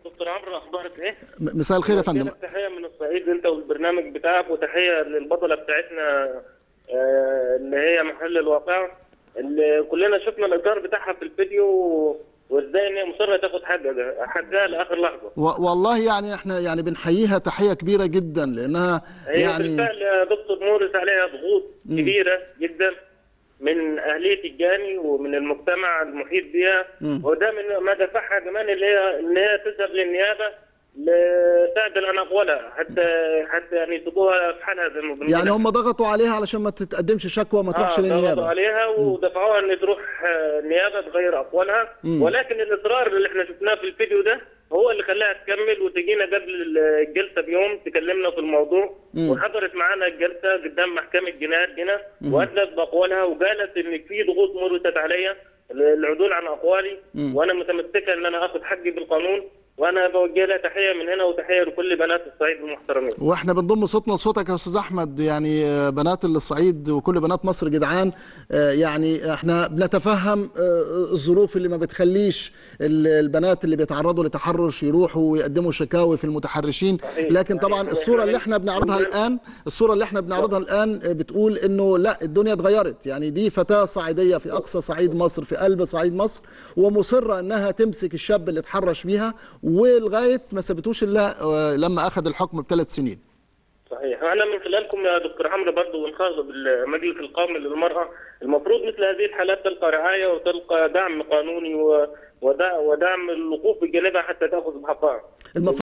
دكتور عمرو، اخبارك ايه؟ مساء الخير يا فندم. تحيه من الصعيد انت والبرنامج بتاعك، وتحيه للبطله بتاعتنا اللي هي محل الواقع، اللي كلنا شفنا الاطار بتاعها في الفيديو، وازاي ان هي مصره تاخد حقها لاخر لحظه. والله يعني احنا يعني بنحييها تحيه كبيره جدا لانها هي يعني بالفعل يا دكتور مورس عليها ضغوط كبيره جدا من اهليه الجاني ومن المجتمع المحيط بها، وده من ما دفعها كمان اللي هي ان هي تذهب للنيابه لتعدل عن اقوالها، حتى يعني يسيبوها في حالها زي ما بنقول. يعني هم ضغطوا عليها علشان ما تتقدمش شكوى وما تروحش ضغطوا للنيابه. عليها ودفعوها ان تروح النيابه تغير اقوالها، ولكن الاصرار اللي احنا شفناه في الفيديو ده هو اللي خلاها تكمل وتجينا قبل الجلسه بيوم تكلمنا في الموضوع، وحضرت معانا الجلسه قدام محكمه جنايات هنا، وادلت باقوالها وقالت ان في ضغوط مرتت عليا العدول عن اقوالي، وانا متمسكه ان انا اخذ حقي بالقانون، وانا بوجه لها تحيه من هنا وتحيه لكل بنات الصعيد المحترمين. واحنا بنضم صوتنا لصوتك يا استاذ احمد، يعني بنات الصعيد وكل بنات مصر جدعان، يعني احنا بنتفهم الظروف اللي ما بتخليش البنات اللي بيتعرضوا لتحرش يروحوا ويقدموا شكاوي في المتحرشين، لكن طبعا الصوره اللي احنا بنعرضها الان بتقول انه لا، الدنيا اتغيرت. يعني دي فتاه صعيديه في اقصى صعيد مصر، في قلب صعيد مصر، ومصره انها تمسك الشاب اللي اتحرش بيها، ولغايه ما سابتوش الا لما اخذ الحكم ب3 سنين. صحيح. انا من خلالكم يا دكتور عمرو برضه ونخاطب المجلس القومي للمراه، المفروض مثل هذه الحالات تلقى رعايه وتلقى دعم قانوني ودعم الوقوف بجانبها حتى تاخذ بحقها.